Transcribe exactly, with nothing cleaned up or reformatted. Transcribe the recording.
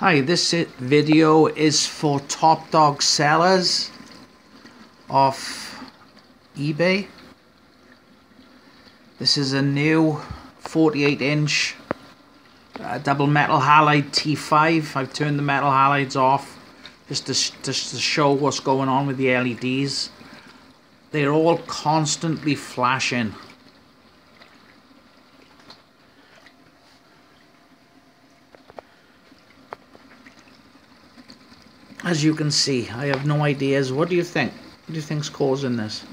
Hi, this i- video is for top dog sellers off eBay. This is a new forty-eight inch uh, double metal halide T five. I've turned the metal halides off just to, sh just to show what's going on with the L E Ds. They're all constantly flashing. As you can see, I have no ideas. What do you think? What do you think's causing this?